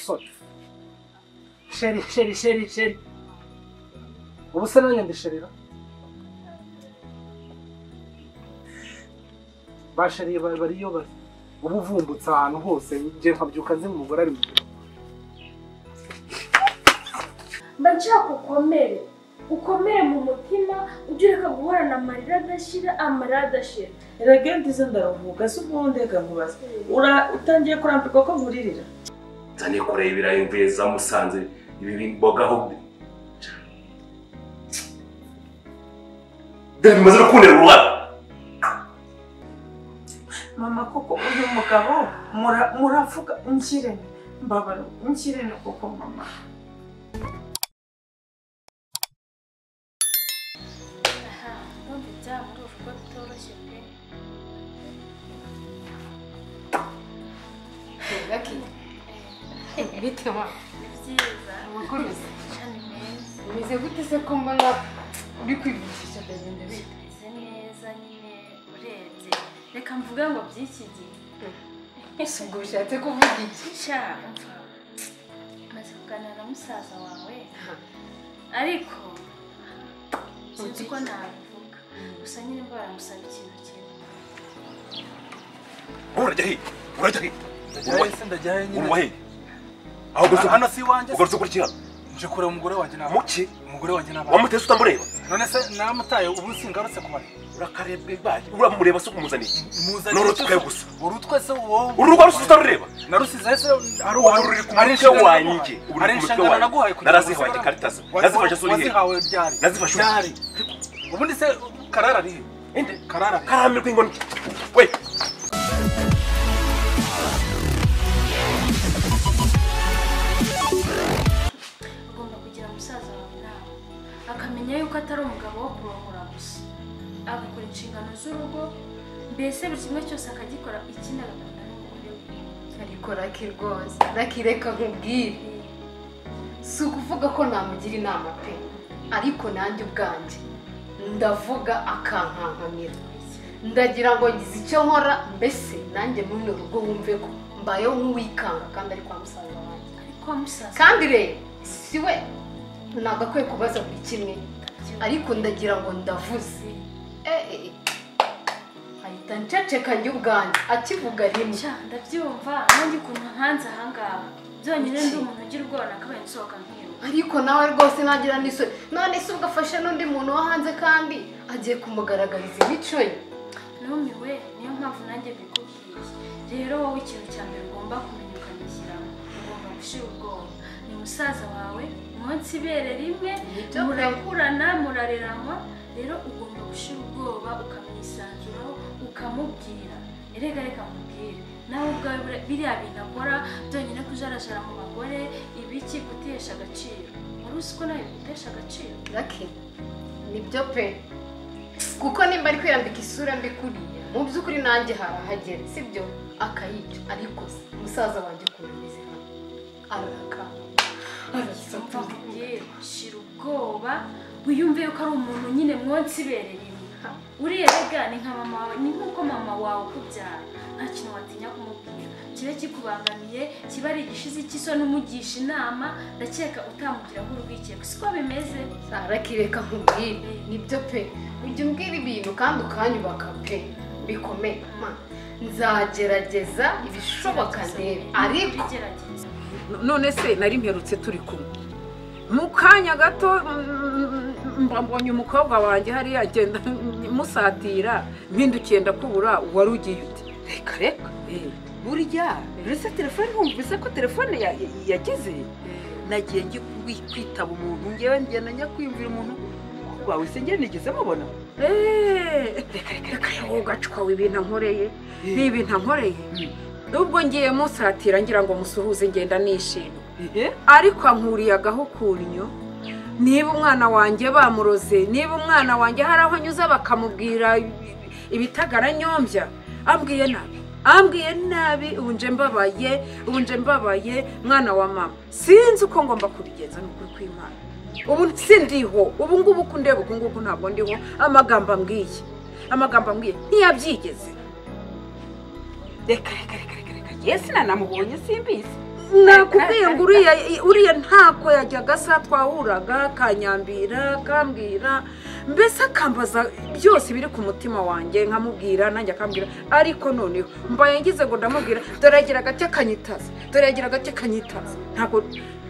isoni sheri ubu se nanjye ndisherera basheriye bariyo bari ubu uvumbutse ahantu hose ngiye nkabyuka nzi umugore ari mu biro ndashaka ukomere mu mutima ujye ureka guhorana amarira adashira eragenda izo ndaruhuka se ubundi gamubaza utangiye kurambirwa ko nkuririra zaniye kureba ibirayi mvuye za Musanze ibi bimbogaho bimaze no kuntera uruhara mama koko uyu mugabo muravuga nkirene mbabara nkirene koko mama Bite mama byiza amakuru meze gute se ko mbona uri kwivugisha ndagenda bite neza nyine urebye reka mvuga ngo by'iki gihe ubwo ushatse kuvuga iki maze kuganira na musaza wawe ariko sinzi ko nabivuga gusa nyine baramusaba ikintu kimwe urajya he aho gusa hano si wanjye ugarutse kurikira nje kureba umugore wanjye nawe muki umugore wanjye nawe wamutese utamureba none se namutaye ubu singarutse kumara urakarebwe baye uramureba se kumuzaniye noro tukaye gusa urutwe se uwo urugo rusuze utarureba narusize se ari ruri ku mutwe wanjye ari inshingano naguhaye narazihaye wanjye karitasa nazifashe suri he wazihawe byari nazifashe byari ubundi se karara ari he ende karara karamirwe ingoni we akamenya yuko atari umugabo wo kurongora gusa agakora inshingano z'urugo mbese buri kimwe cyose akagikora ikindi agakunda n'umugore we ariko Raki rwose Raki reka nkubwire si ukuvuga ko namugira inama pe ariko nanjye ubwanjye ndavuga akankankamira ndagira ngo ngize icyo nkora mbese nanjye muri uru rugo wumve ko mbayeho nk'uwikanga kandi ari kwa musaza wanjye kandi rero si we nagakwiye kubaza buri kimwe ariko ndagira ngo ndavuze ahita nceceka njye ubwanjye akivuga rimwe ndabyumva nanjye ukuntu nkanze ahangaha byonyine ndi umuntu ugira ubwoba nakabaye nsohoka nk'iyo ariko nawe rwose nagira n'isoni none se ugafashe n'undi muntu wo hanze kandi agiye kumugaragariza imico ye numiwe niyo mpamvu nanjye mbikubwiye rero wowe ikintu cya mbere ugomba kumenya ukanishyiramo ugomba gushira ubwoba ni musaza wawe umunsi ibere rimwe murakurana murareranwa rero ugomba gushira ubwoba ukamwisanzuraho ukamubwira reka mubwire nawe ubwawe biriya bintu akora byonyine kujarajara mu bagore ibiki gutesha agaciro wari uzi ko nawe gutesha agaciro Raki nibyo pe kuko nimba ari kwirambika isura mbi kuriya mu by'ukuri nanjye harahagera sibyo akayica ariko se musaza wanjye kumeze arakanga shira ubwoba wiyumve yuko ari umuntu nyine mwonsi ibere rimwe urega ni nka mama wawe ni nk'uko mama wawe ukubyara nta kintu watinya kumubwira kiba kikubangamiye kiba ari igishizi cy'isoni umugisha inama ndakeka utamugiraho urwikekwe siko bimeze Raki reka nkubwire nibyo pe ujya umbwira ibintu kandi ukanyubaka pe bikomeye nzagerageza ibishoboka ndebe ariko none se nari mperutse turi kumwe mu kanya gato mbonye umukobwa wanjye hariya agenda musatira mpindukiye ndakubura wari ugiye uti reka burya rese telefone wumvise ko telefone yagize nagiye ngi kwitaba umuntu ngewe ngenda njya kwiyumvira umuntu wawe se ngiye nigeze mubona reka ugacwa ibintu nkoreye ni ibintu nkoreye nubwo ngiye musatira ngira ngo musuhuze ngenda nishima ariko ankuriye agahukunyo niba umwana wanjye bamuroze niba umwana wanjye hari aho anyuze bakamubwira ibitagara nyombya ambwiye nabi ubu nje mbabaye mwana wa mama sinzi uko ngomba kubigenza n'ukuri kw'Imana ubu sindiho ubu ngubu uko ndeba uku nguku ntabwo ndiho amagambo ambwiye ntiyabyigeze reka yesi nanamubonye simbizi nakubwiye ngo uriya ntako yajyaga asa twahuraga kanyambira kambwira mbese akambaza byose biri ku mutima wanjye nkamubwira nanjye akambwira ariko noneho mbaye ngize ngo ndamubwira dore yagira agati akanyitaza dore yagira agati akanyitaza ntabwo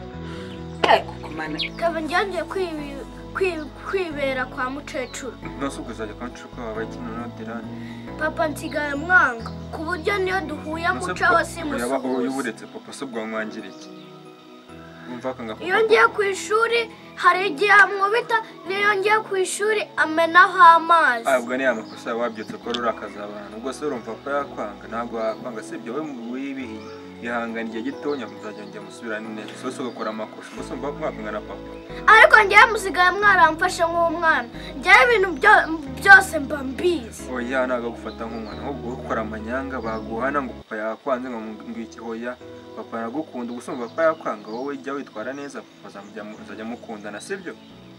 kukumana kaba njyangiye kwibera kwa mukecuru nasuko uzajya kwa mukecuru wawe ikintu dirani papa nsigaye mwanga ku buryo niyo duhuye mucaho simusuhuza uyu uretse papa se ubwo mwangira iki wumva ko ngapfa iyo ngiye ku ishuri hari igihe amwubita n'iyo ngiye ku ishuri amenaho amazi ubwo ni amakosa wabyutse ko rurakaza abantu ubwo se urumva ko yakwanga ntabwo wakwanga sibyo we wibihiye ihangana igihe gitonya muzajya njya musubirane neza sose ugakora amakosa gusa mba mwakwanga na papa ariko ngiye musigaye mwaramfashe nk'umwana njyewe ibintu byose mba mbizi oya ntabwo gufata nk'umwana ahubwo ukora amanyanga baguhana ngo papa yakwanze ngo ngwiki hoya papa aragukunda gusa mba papa yakwanga wowe jya witwara neza muzajya mukundana sibyo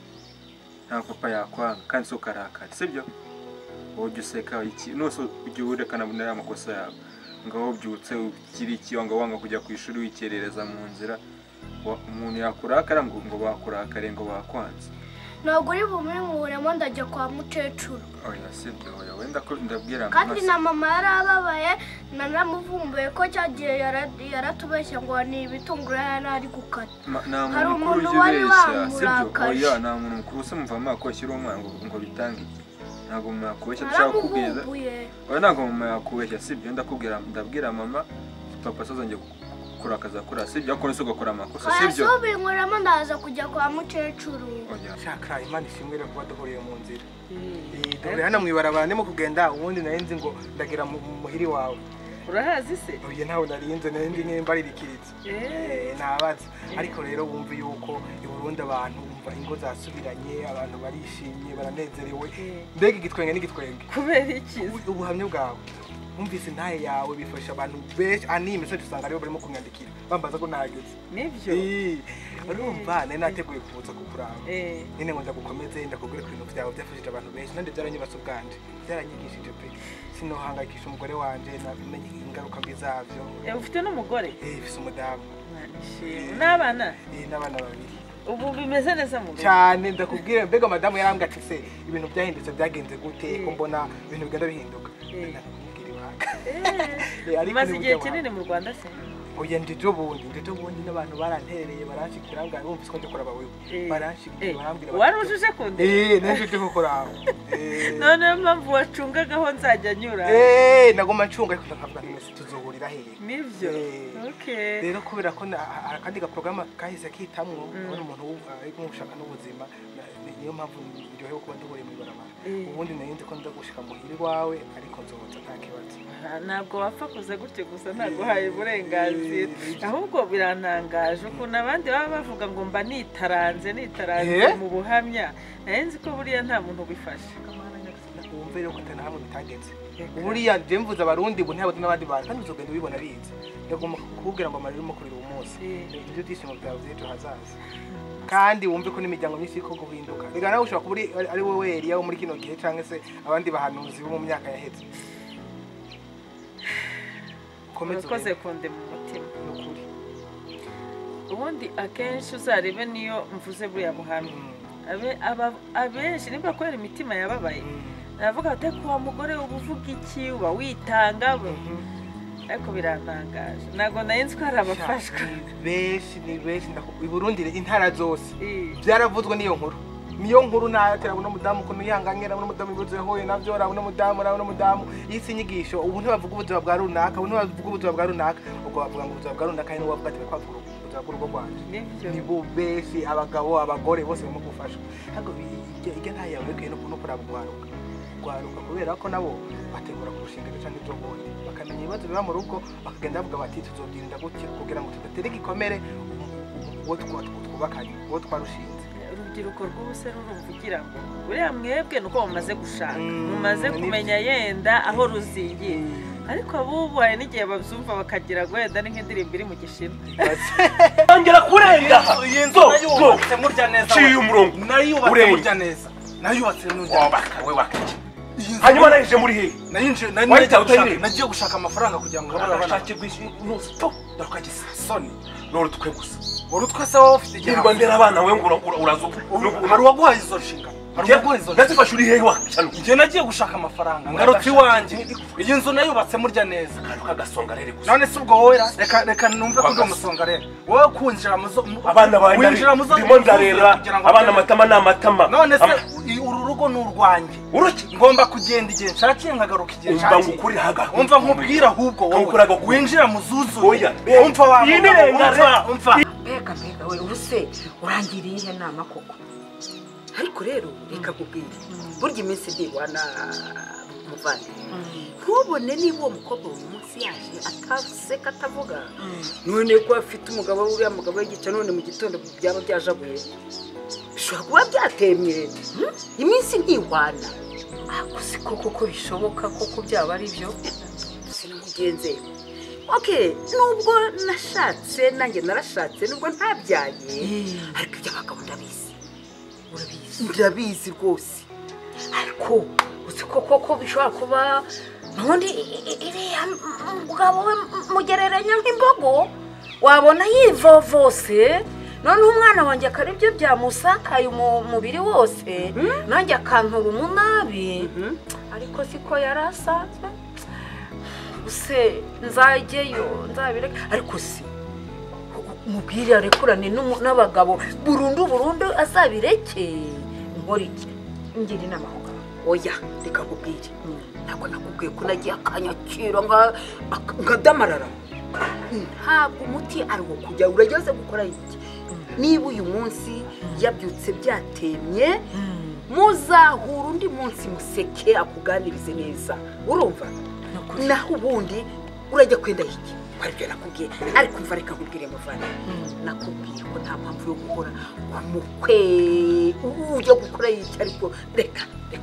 nta papa yakwanga kandi so karakara sibyo wowe jya useka iki nose ujya urekana bunera amakosa yawe ngaho byutse ukiri ikiwanga wanga kujya ku ishuri wikerereza mu nzira umuntu yakurakara ngo bakurakare ngo bakwanze ntabwo uri bumwihuremo ndajya kwa mukecuru oya sibyo oya wenda ko ndabwira kandi na mama yarababaye naramuvumbuye ko cyagiye yaratubeshya ngo ni ibitunguru yari ari gukata hari umuntu wari wamurakaje oya nta muntu mukuru se muvamo yakoshyira umwana ngo bitange iki ntabwo mama yakubeshya dushaka kubwira oya ntabwo mama yakubeshya sibyo ndabwira mama papa sazongeye kurakaza kuri sibyo akora se ugakora amakosa sibyo asubinkuramo ndaza kujya kwa mukecuru shaka imana ishimwe kuba duhuriye mu nzira dore hano mwibarabara ndimo kugenda ubundi narenze ngo ndagira muhiri wawe urahazi se oya ntawe narinze narinze nimba ririkiritse nabazi ariko rero wumve yuko i Burundi abantu umva ingo zasubiranye abantu barishimye baranezerewe mbega igitwenge n'igitwenge kubera iki ubuhamya bwawe umvise ntaye yawe bifasha abantu benshi anime se dusanga aribo barimo kumwandikira bambaza ko nageze nibyo urumva nari nateguye kuvuza kukuraba nyine ngo ndagukomeze ndakubwira ku bintu byawe byafashije abantu benshi nande byaranyibasa ubwanje byaranyigishije pe sinohangayikisha umugore wanje namenye ingaruka mbi zavyo ufite n'umugore ufise umudamu n'abana n'abana babiri ubu bimeze neza mu cyane ndakubwira mbega madamu yarambwa ati se ibintu byahindutse byagenze gute ko mbona ibintu bigenda bihinduka maze igihe kinini mu Rwanda se oya ndijo bundi n'abantu baranterereye baranshikira ngo bumvise ko ndikora bawe baranshikira barambwira warujuje kunde nanje ndiko kora none mpamvu wacungagaho nzajya nyura nagoma ncunga ariko nkavuga nti tuzohurira hehe nivyo okay rero kubera ko akandi gaprograma kahise kitamwo ubona umuntu ari kumushaka n'ubuzima niyo mpamvu ndyohewe kuba duhuriye mu barabara ubundi narinze ko ndagushika muhiri wawe ariko nzoza nta kibazo ntabwo wapfa kuza gutyo gusa ntaguhaye uburenganzira ahubwo birantangaje ukuntu abandi baba bavuga ngo mba nitaranze mu buhamya narenze ko buriya nta muntu ubifasha wumve rero ko atana hamwe bitagenze buriya je mvuze abarundi bu ntabwo n'abandi bantu kandi uzogenda ubibona bize yagomba kukubwira ngo amarira mo kurira umunsi ibyo byishimo byawe by'ejo hazaza kandi wumve ko n'imiryango myinshi iko guhinduka rega nawe ushobora kuba ari wowe Eliya wo muri kino gihe cyangwa se abandi bahanuzi bo mu myaka yaheze ukoze kunde mu mutima n'ukuri ubundi akenshi uzarebe niyo mvuze buriya buhamya abenshi nimba kubera imitima yababaye navuga ati kuwa mugore uba uvuga iki uba witanga ariko birantangaje ntabwo narinzi ko hari abafashwa ni benshi i Burundi intara zose byaravuzwe niyo nkuru natera no mudamu ko niyanganyera no mudamu bibuze hoye navyo no mudamu yisi nyigisho ubu ntibavuga ubuzima bwa runaka ubwo bavuga ngo ubuzima bwa runaka ni wavuga ati kwavuga ubuzima bw'urugo rwanje ni bo benshi abagabo abagore bose barimo gufashwa ntabwo ige ntaye yawe kene no kuraba gwaruka kubera ko nabo bategura kurushinga cyangwa ibyo bundi bakamenya ibibazo biba mu rugo bakagenda bavuga bati tuzogenda gutya kugira ngo tudatereke ikomere uwo twubakanye uwo twarushinze urubyiruko rw'ubuse rurumvugira ngo buriya mwebwe nuko mumaze gushaka mumaze kumenya yenda aho ruzingiye ariko abubu hari n'igihe babyumva bakagira ngo wenda ni nk'indirimbo iri mu Gishinwa ongera kurenga iyi nzu nayubatse murya neza ciye umurongo nayubatse murya neza nayubatse murya we wakije hanyuma nayije muri hehe nagiye gushaka amafaranga kugira ngo agashakirwa nusto ndakagisa soni n'urutwe gusa urutwe se wowe ufite igihe niba ndera abana we ngo uraza hari uwaguhaye izo nshingano ndazifashe uri hehe wakishano njye nagiye gushaka amafaranga ngarutse iwanjye iyi nzu nayubatse murya neza kandi ukagasongarere gusa none se ubwo wowe reka numve ko ndi umusongarere wowe kunjira muzo abana banjye ndimo ndarera abana amatama ni amatama none se uru rugo ni urwanjye uruki ngomba kugenda igihe nshakiye nkagaruka igihe nshakiye umva ngukuri haga umva nkubwira ahubwo wowe winjira muzuzu umva wa umva mbega we ubuse urangiriye ihe nama koko ariko rero reka kubwira burya iminsi ndiwana muvandi ntubone niba uwo mukobwa uyu munsi yaje ataseka atavuga none ko afite umugabo uriya mugabo w'igice none mu gitondo byaba byajaguye bishobora kuba byatemye iminsi ntiwana gusa koko bishoboka koko byaba ari byo sinamugenze okay nubwo nashatse nanjye narashatse nubwo ntabyaye ariko iby'abagabo ndabizi rwose ariko uzi koko bishobora kuba ntundi iriya mugabo we mugereranya nk'imbogo wabona yivovose none umwana wanjye akari byo byamusakaye umubiri wose nanjye akantura umunabi ariko siko yari asanzwe use nzajyeyo nzabireka ariko si mubwire arekurane n'abagabo burundu azabireke nkora iki ngira inama oya reka kubwire ntabwo nakubwiye ko nagiye akanyakira nkadamarara ntabwo umuti ari uwo kujya urageze gukora iki niba uyu munsi yabyutse byatemye muzahura undi munsi museke akuganirize neza urumva naho ubundi urajya kwenda iki aribyo nakubwiye ariko umva reka nkubwire muvana nakubwiye ko nta mpamvu yo gukora umukwe ujya gukora iki ariko reka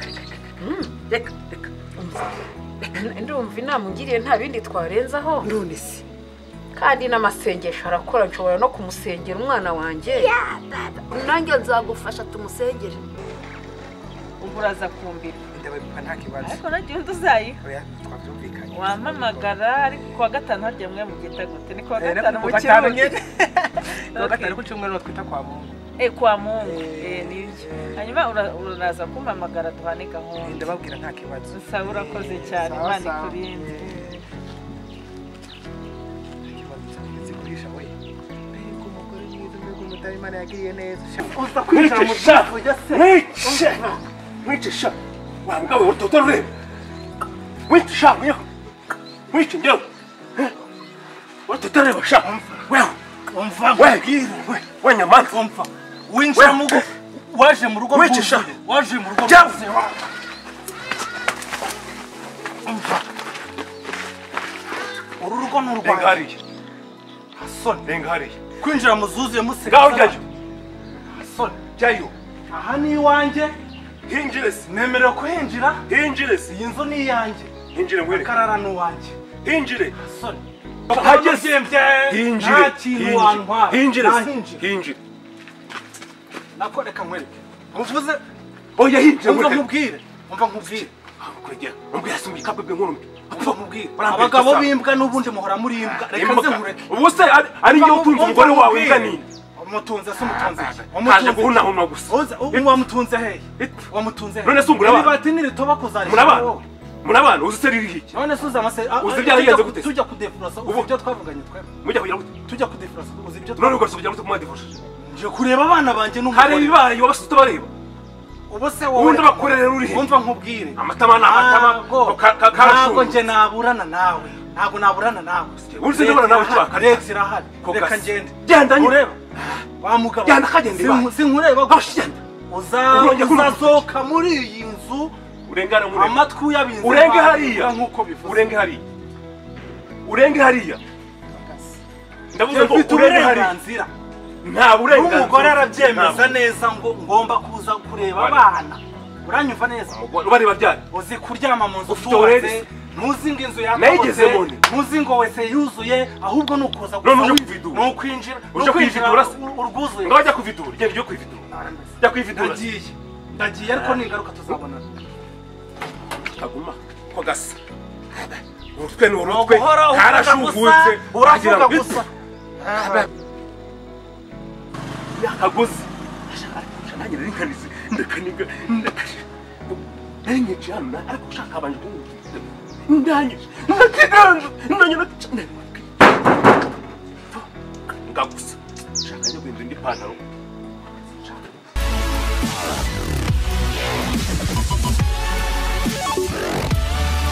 ndumva inama ungiriye nta bindi twarenzaho none se kandi n'amasengesho arakora nshobora no kumusengera umwana wanjye nanjye nzagufasha tumusengere ubu uraza kumbira nta kibazo ariko nagiye uzayiha wampamagara ariko kuwa gatanu harya mwe mugita gute ni kuwa gatanu mu kirundi kuwa gatanu ku cyumweru twita kwa Mungu kwa Mungu nibyo hanyuma uraza kumpamagara duhane gahunda ndababwira nta kibazo usaba urakoze cyane Imana ikurinde Imana yagiriye neza uza kwinjira mu cyafu mwicisha wa mugabo urutoto rureba mwicisha mwice njyewe urutoto rureba sha umva we nyamanza umva winjira mu rugo waje mu rugo mwicisha waje mu rugo umva uru rugo ni urwanjye Rengariye kwinjira muzuzuye museka ngaho jyayo soni jyayo aha ni iwanjye hinjire se nemerewe kuhinjira hinjire se iyi nzu ni iyanjye hinjire mwere akarara ni uwanjye hinjire soni hageze hinjire nta kintu wantwara hinjire hinjire nakoreka nkwereke muvuze oya hinjire umva nkubwire kwegera umbwira se umukabwe bwe nkurumbi abagabo b'imbwa n'ubundi muhora muri imbwa reka nze nkureke ubu se ari njye utunze umugore wawe imbwa nini umutunze se umutunze haje guhunahuna gusa wamutunze hehe wamutunze hehe none se ungura abana bati niritoba kuzarishya murabana uzi se riri iki none se uzi amase uzi ibyagenze gute tujya kudefurasa uzi ibyo twavuganye twebwe mujya kugira gute tujya kudefurasa uzi ibyo none ugarutse kugira gute kumadefurasha nje kureba abana banjye n'umugore hari ibibaye wabasuta bareba ubu se wowe ubundi bakorera ruri umva nkubwire amatama n'amatama ntabwo nje naburana nawe ntabwo naburana nawe uzi ndabona nawe cyaka reka irahari reka ngende genda ureba wa mugabo genda kagende sinkureba genda uzasohoka muri iyi nzu urengana muri amatwi uyabinze urenge hariya nkuko bivuze urenge hariya ndavuze ngo urenge hariya nta burenganzira umugore arabyemeza neza ngo ngomba kuza kureba abana uranyumva neza bareba byari uzi kuryama mu nzu utubatse ntuzi ngo inzu yakabotse ntuzi ngo wese yuzuye ahubwo ni ukuza ni ukwinjira urwuzuye ngaho jya kuvidura genda ujye kuvidura jya kuvidura ndagiye ariko ningaruka tuzabonana kaguma ko gasa urutwe ni urutwe karashungutse uravuga gusa yakaguze nanjye nari nkanize ndakaniga nanjye hano ariko ushaka abanje nanjye ndakiganza nanjye ngagusa shaka njye guhindura indi pantaro